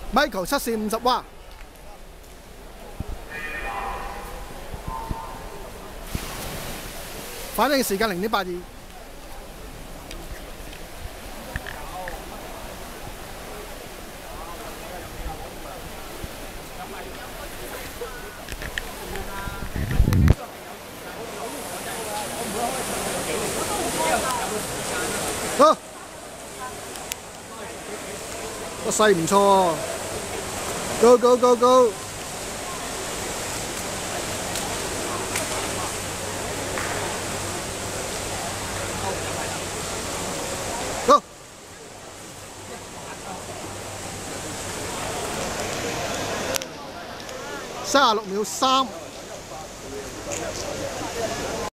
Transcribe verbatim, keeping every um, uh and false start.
Michael 七四五十蛙，反應時間零點八二。好，個勢唔錯喎 ，Go Go Go Go！ Go！ 三十六秒三。